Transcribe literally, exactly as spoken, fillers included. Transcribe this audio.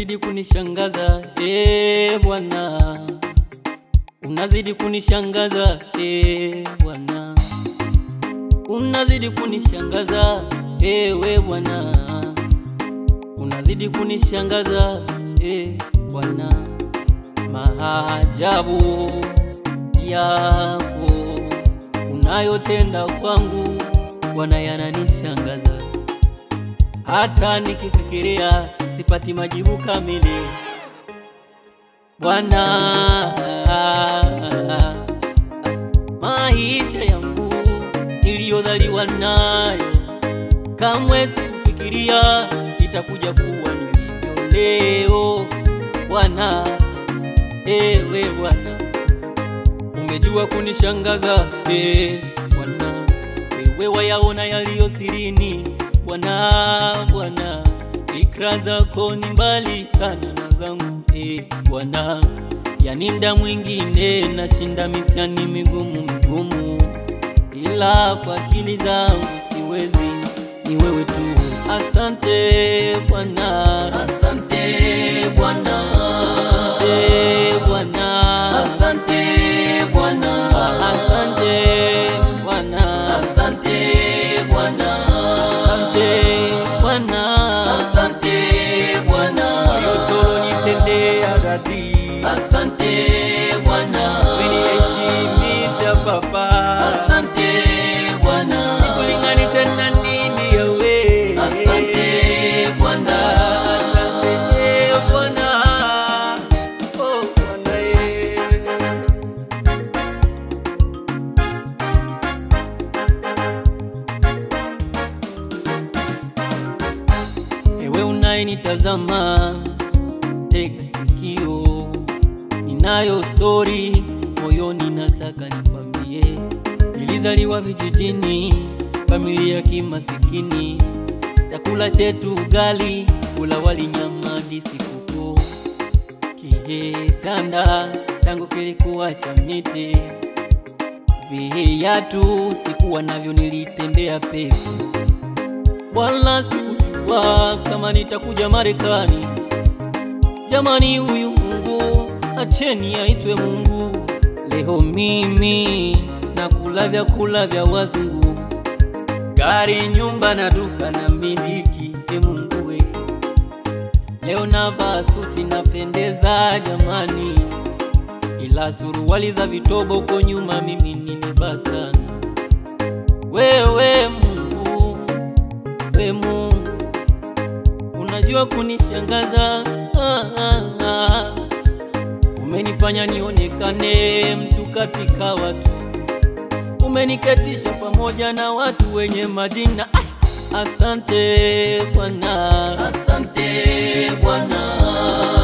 unazidi kunishangaza eh Bwana, unazidi kunishangaza eh Bwana, unazidi kunishangaza ewe Bwana, unazidi kunishangaza eh Bwana. Maajabu yako unayotenda kwangu Bwana yananishangaza, hata nikifikiria sipati majibu kamili Bwana. Maisha yangu niliyodhaliwa nayo kamwe sikufikiria itakuja kuwa nilivyo leo Bwana. Ewe Bwana, umejua kunishangaza eh Bwana, wewe wayaona yaliyo sirini Bwana. Bwana, fikra zako ni mbali sana na zangu eh Bwana, yani muda mwingine nashinda mitihani migumu migumu, ila kwa akili zangu siwezi, ni wewe tu. Asante Bwana, asante Bwana, asante Bwana, asante Bwana, asante Bwana, asante Bwana, asante Bwana, asante Bwana, yote nitendea radhi. Asante Bwana, uniheshimisha Baba. Asante Bwana, nikulinganisha na nini yawe. Asante Bwana, asante Bwana, oh Bwana ye. Ewe unayenitazama, tega sikio, ninayo story moyoni nataka nikwambie. Nilizaliwa vijijini, familia kimasikini, chakula chetu ugali, kula wali nyama hadi sikukuu. Kitanda tangu kilikuwa cha miti, viatu sikuwa navyo, nilitembea peku. Wala sikujua kama nitakuja Marekani. Jamani, huyu Mungu acheni aitwe Mungu. Leo mimi nakula vyakula vya wazungu, gari, nyumba na duka na miliki e Mungu we. Leo navaa suti napendeza jamani, ila suruali za vitobo uko nyuma mimi nimevaa sana. Wewe Mungu, we Mungu, unajua kunishangaza ah, ah, ah. Umenifanya nionekane mtu katika watu, umeniketisha pamoja na watu wenye majina. Asante Bwana, asante Bwana.